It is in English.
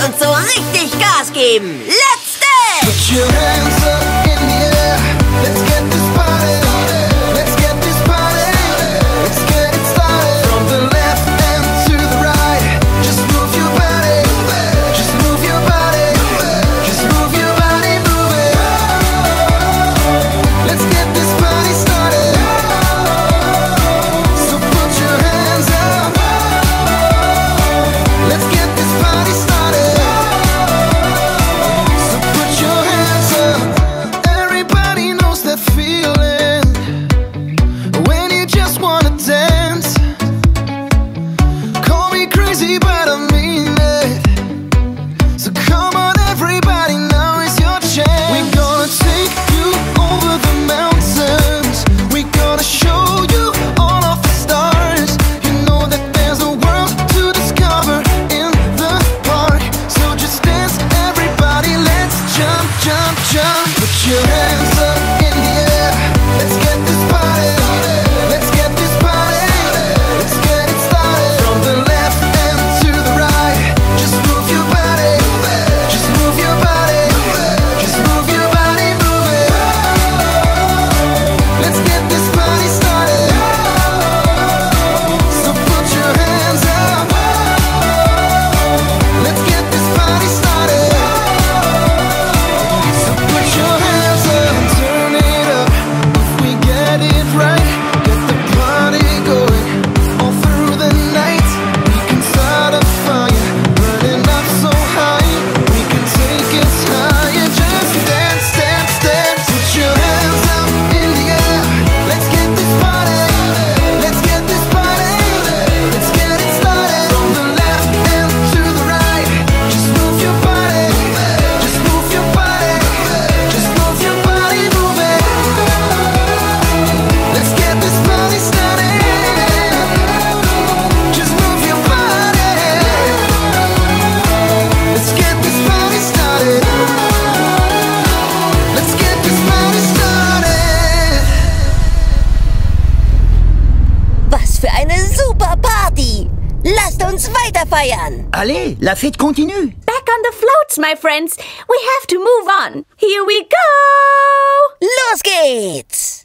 und so richtig Gas geben. Let's dance! Put your hands up in the air. Let's get this party started. Let's get this party. Let's get it started. From the left and to the right. Just move your body. Just move your body. Just move your body, move it. Let's get this party started. So put your hands up. Let's get this party started. So put your hands up. Everybody knows that feeling when you just wanna dance. Call me crazy, but I mean it. So come on, everybody, now is your chance. We're gonna take you over the mountains. We're gonna show you all of the stars. You know that there's a world to discover in the park. So just dance, everybody, let's jump, jump, jump. Put your hands up in the air. Let's get this party started. Let's get this party. Let's get it started. From the left and to the right. Just move your body. Just move your body. Just move your body, move it. Let's get this party started. So put your hands up. Let's get this party started. So put your hands up and turn it up. If we get it right, get the party going all through the night. We can start a fire, burning up so high. We can take it higher. Just dance, dance, dance. Put your hands up in the air. Let's get this party. Let's get this party. Let's get it started. From the left and to the right. Just move your body. Just move your body. Just move your body, move it. Let's get this party started. Just move your body. Let's get this party started. Let's get this party started. Was für eine super Party! Lasst uns weiter feiern! Allez, la fête continue. Back on the floats, my friends. We have to move on. Here we go! Los geht's!